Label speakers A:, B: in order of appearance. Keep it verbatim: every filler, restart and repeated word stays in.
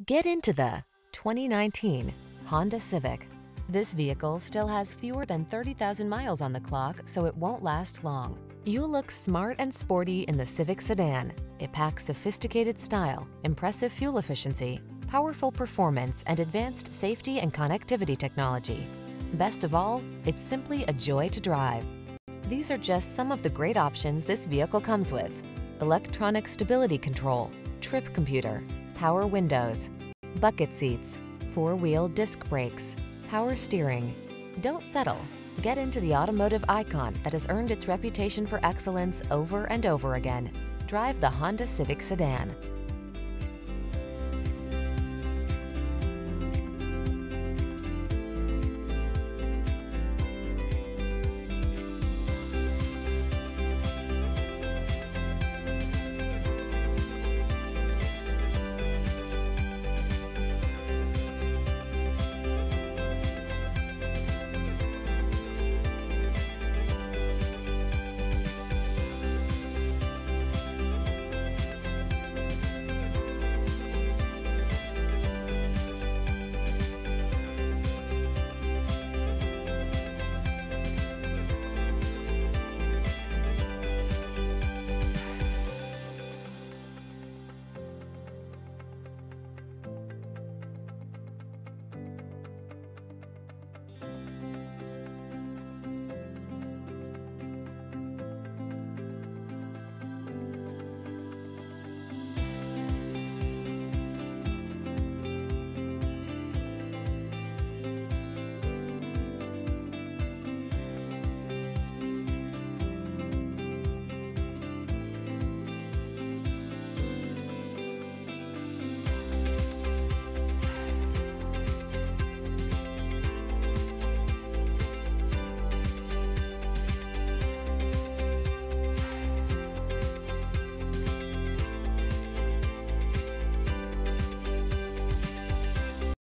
A: Get into the twenty nineteen Honda Civic. This vehicle still has fewer than thirty thousand miles on the clock, so it won't last long. You look smart and sporty in the Civic sedan. It packs sophisticated style, impressive fuel efficiency, powerful performance, and advanced safety and connectivity technology. Best of all, it's simply a joy to drive. These are just some of the great options this vehicle comes with: electronic stability control, trip computer, power windows, bucket seats, four-wheel disc brakes, power steering. Don't settle. Get into the automotive icon that has earned its reputation for excellence over and over again. Drive the Honda Civic sedan.